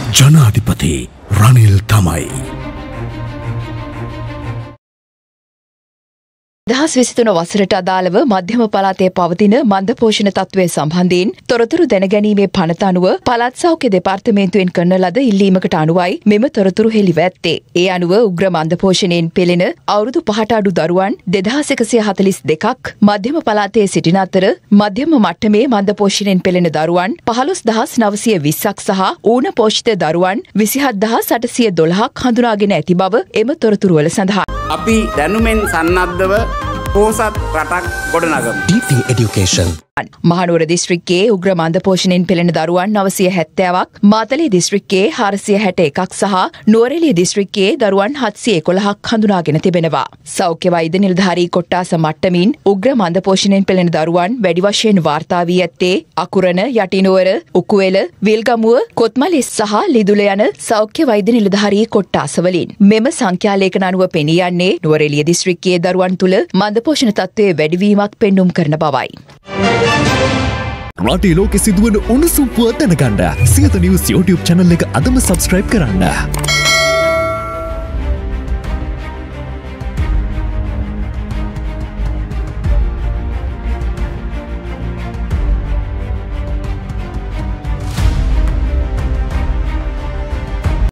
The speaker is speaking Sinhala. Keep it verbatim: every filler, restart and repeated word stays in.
ජනාධිපති රනිල් තමයි. දහස් විසිතුන වසරට අදාළව මධ්‍යම පළාතේ පවතින මන්ද පෝෂණ තත්ත්වය සම්බන්ධයෙන් තොරතුරු දැනගැනීමේ පනත අනුව පළාත් සෞඛ්‍ය දෙපාර්තමේන්තුවෙන් කරන ලද ඉල්ලීමකට අනුවයි මෙම තොරතුරු හෙළිව ඇත්තේ. ඒ අනුව උග්‍ර මන්ද පෝෂණයෙන් පෙළෙන අවුරුදු පහට අඩු දරුවන් දෙදහස් එකසිය හතළිස් දෙකක් මධ්‍යම පළාතේ සිටින අතර මධ්‍යම මට්ටමේ මන්ද පෝෂණයෙන් පෙළෙන දරුවන් පහළොස් දහස් නවසිය විස්සක් සහ ඌන පෝෂිත දරුවන් විසිහත් දහස් අටසිය දොළහක් හඳුනාගෙන ඇති බව එම තොරතුරුවල සඳහන්. අපි දැනුමෙන් සන්නද්ධව පෝසත් රටක් ගොඩනගමු. D P Education. මහනුවර දිස්ත්‍රික්කයේ උග්‍ර මන්ද පෝෂණයෙන් පෙළෙන දරුවන් නවසිය හැත්තෑවක්, මාතලේ දිස්ත්‍රික්කයේ හාරසිය හැට එකක් සහ නුවරඑළිය දිස්ත්‍රික්කයේ දරුවන් හත්සිය එකොළහක් හඳුනාගෙන තිබෙනවා. සෞඛ්‍ය වෛද්‍ය නිලධාරී කොට්ටාස මට්ටමින් උග්‍ර මන්ද පෝෂණයෙන් පෙළෙන දරුවන් වැඩි වශයෙන් වාර්තා වී ඇත්තේ අකුරණ, යටිනුවර, උකුවෙල, විල්ගමුව, කොත්මලෙස් සහ ලිදුල යන සෞඛ්‍ය වෛද්‍ය නිලධාරී කොට්ටාස වලින්. මෙම සංඛ්‍යාලේඛන අනුව පෙනී යන්නේ නුවරඑළිය දිස්ත්‍රික්කයේ දරුවන් තුළ මන්ද පෝෂණ තත්ත්වයේ වැඩිවීමක් පෙන්නුම් කරන බවයි. රටේ ලෝකෙ සිදුවන උණුසුම් පුවත් දැනගන්න සියත නිවුස් YouTube channel එක අදම subscribe කරන්න.